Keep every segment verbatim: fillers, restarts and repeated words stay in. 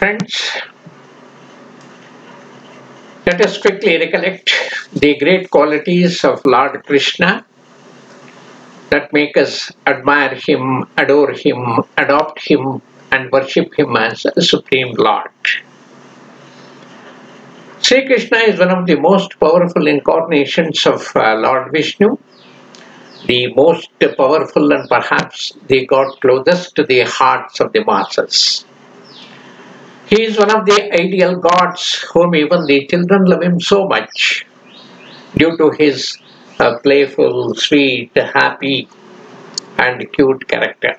Friends, let us quickly recollect the great qualities of Lord Krishna that make us admire him, adore him, adopt him, and worship him as a Supreme Lord. Sri Krishna is one of the most powerful incarnations of uh, Lord Vishnu, the most powerful and perhaps the God closest to the hearts of the masses. He is one of the ideal gods whom even the children love him so much due to his uh, playful, sweet, happy and cute character.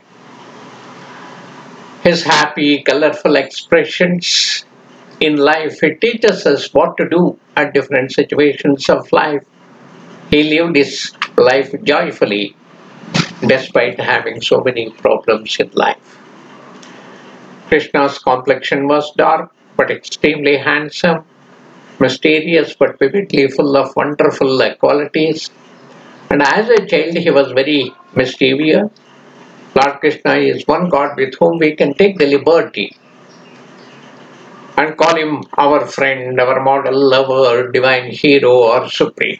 His happy, colorful expressions in life, it teaches us what to do at different situations of life. He lived his life joyfully despite having so many problems in life. Krishna's complexion was dark but extremely handsome, mysterious but vividly full of wonderful qualities. And as a child he was very mischievous. Lord Krishna is one God with whom we can take the liberty and call him our friend, our model, lover, divine hero or supreme.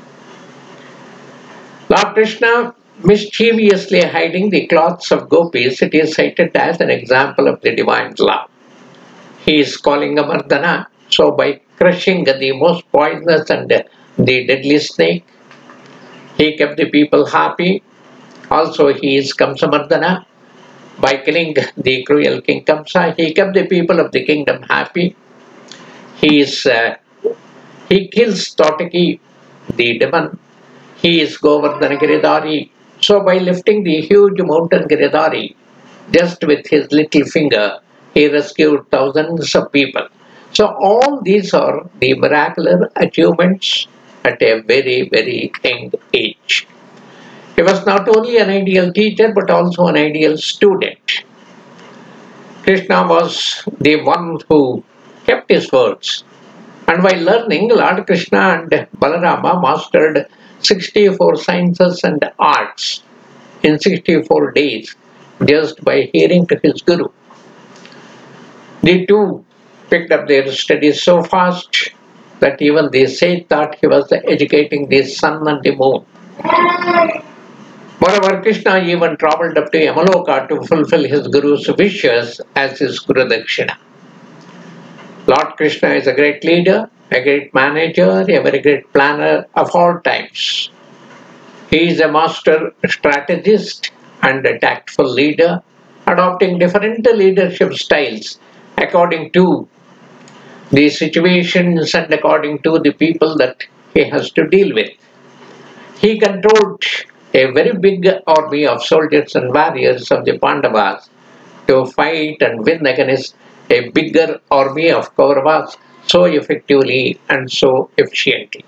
Lord Krishna mischievously hiding the cloths of gopis, it is cited as an example of the divine love. He is calling a Mardana, so by crushing the most poisonous and the deadly snake, he kept the people happy. Also he is Kamsamardana. By killing the cruel King Kamsa, he kept the people of the kingdom happy. He is uh, he kills Tautaki, the demon. He is Govardhana Giridhari. So by lifting the huge mountain Giridhari, just with his little finger, he rescued thousands of people. So all these are the miraculous achievements at a very, very young age. He was not only an ideal teacher but also an ideal student. Krishna was the one who kept his words. And while learning, Lord Krishna and Balarama mastered sixty-four sciences and arts in sixty-four days just by hearing to his guru. The two picked up their studies so fast that even the sage thought he was educating the sun and the moon. Moreover, Krishna even travelled up to Yamaloka to fulfill his guru's wishes as his Guru Dakshina. Lord Krishna is a great leader, a great manager, a very great planner of all times. He is a master strategist and a tactful leader, adopting different leadership styles according to the situations and according to the people that he has to deal with. He controlled a very big army of soldiers and warriors of the Pandavas to fight and win against a bigger army of Kauravas so effectively and so efficiently.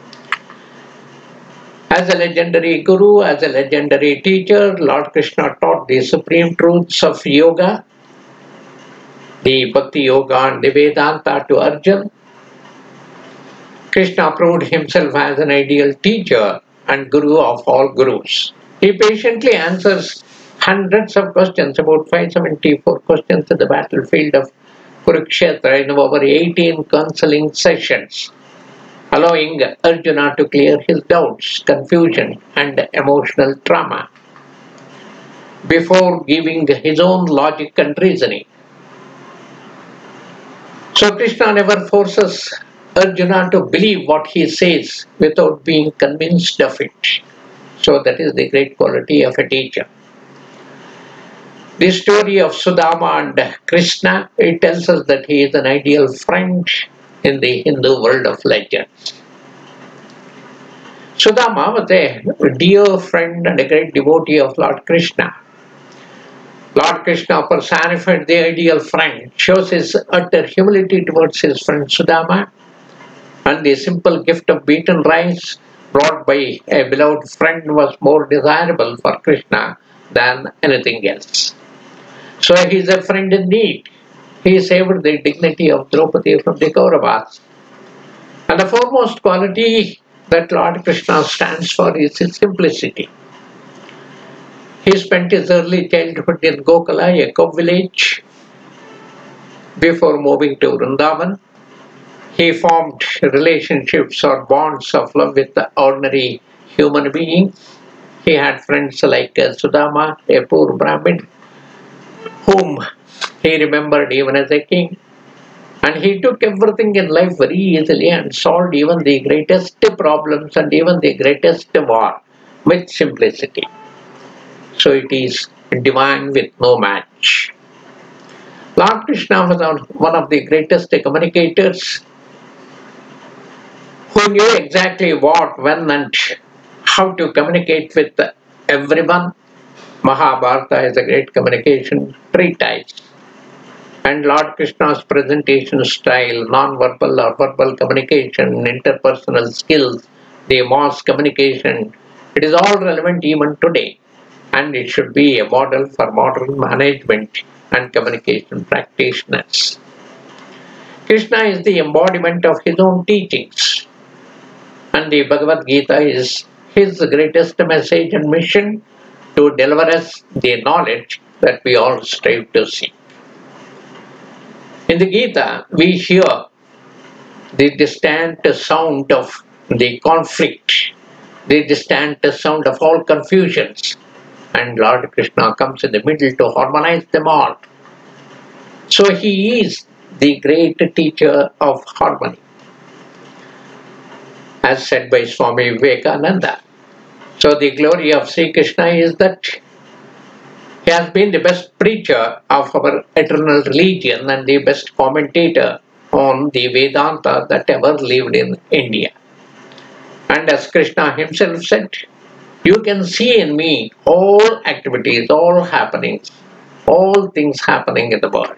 As a legendary guru, as a legendary teacher, Lord Krishna taught the supreme truths of yoga, the Bhakti Yoga and the Vedanta to Arjuna. Krishna proved himself as an ideal teacher and guru of all gurus. He patiently answers hundreds of questions, about five hundred seventy-four questions at the battlefield of Kurukshetra in over eighteen counseling sessions, allowing Arjuna to clear his doubts, confusion and emotional trauma before giving his own logic and reasoning. So Krishna never forces Arjuna to believe what he says without being convinced of it. So that is the great quality of a teacher. The story of Sudama and Krishna, it tells us that he is an ideal friend in the Hindu world of legends. Sudama was a dear friend and a great devotee of Lord Krishna. Lord Krishna personified the ideal friend, shows his utter humility towards his friend Sudama, and the simple gift of beaten rice brought by a beloved friend was more desirable for Krishna than anything else. So he is a friend in need. He saved the dignity of Draupadi from the Kauravas. And the foremost quality that Lord Krishna stands for is his simplicity. He spent his early childhood in Gokula, a cow village. before moving to Vrindavan. He formed relationships or bonds of love with the ordinary human beings. He had friends like uh, Sudama, a poor Brahmin, whom he remembered even as a king. And he took everything in life very easily and solved even the greatest problems and even the greatest war with simplicity. So it is divine with no match. Lord Krishna was one of the greatest communicators who knew exactly what, when, and how to communicate with everyone. Mahabharata is a great communication treatise. And Lord Krishna's presentation style, non-verbal or verbal communication, interpersonal skills, the mass communication, it is all relevant even today. And it should be a model for modern management and communication practitioners. Krishna is the embodiment of his own teachings. And the Bhagavad Gita is his greatest message and mission to deliver us the knowledge that we all strive to seek. In the Gita, we hear the distant sound of the conflict, the distant sound of all confusions, and Lord Krishna comes in the middle to harmonize them all. So he is the great teacher of harmony, as said by Swami Vivekananda. So the glory of Sri Krishna is that he has been the best preacher of our eternal religion and the best commentator on the Vedanta that ever lived in India. And as Krishna himself said, you can see in me all activities, all happenings, all things happening in the world.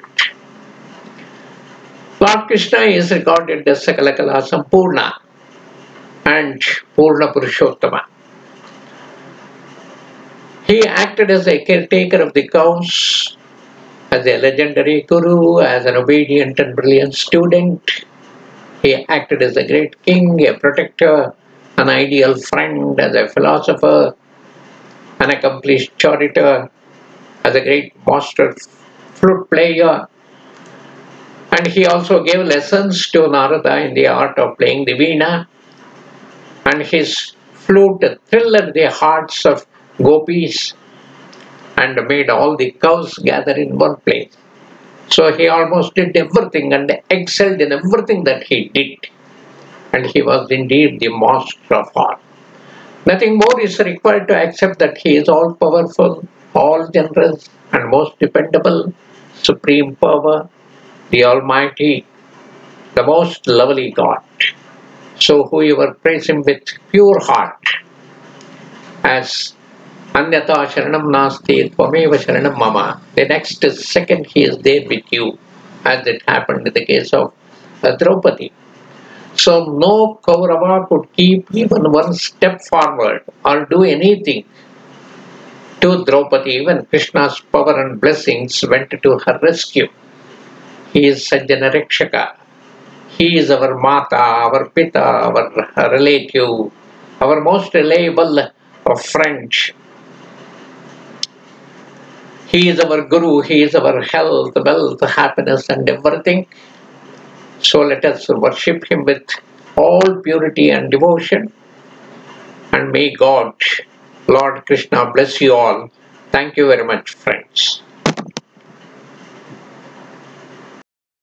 Lord Krishna is regarded as Sakalakala Sampurna and Purna Purushottama. He acted as a caretaker of the cows, as a legendary guru, as an obedient and brilliant student. He acted as a great king, a protector, an ideal friend, as a philosopher, an accomplished orator, as a great master flute player. And he also gave lessons to Narada in the art of playing the veena. And his flute thrilled the hearts of gopis and made all the cows gather in one place. So he almost did everything and excelled in everything that he did. And he was indeed the master of all. Nothing more is required to accept that he is all powerful, all generous, and most dependable, supreme power, the Almighty, the most lovely God. So whoever prays him with pure heart, as Anyata Sharanam Nasti Tvameva Sharanam Mama, the next second he is there with you, as it happened in the case of uh, Draupadi. So no Kaurava could keep even one step forward or do anything to Draupadi. Even Krishna's power and blessings went to her rescue. He is Sajjana Rakshaka. He is our Mata, our Pita, our relative, our most reliable friend. He is our Guru, he is our health, wealth, happiness and everything. So let us worship him with all purity and devotion. And may God, Lord Krishna bless you all. Thank you very much, friends.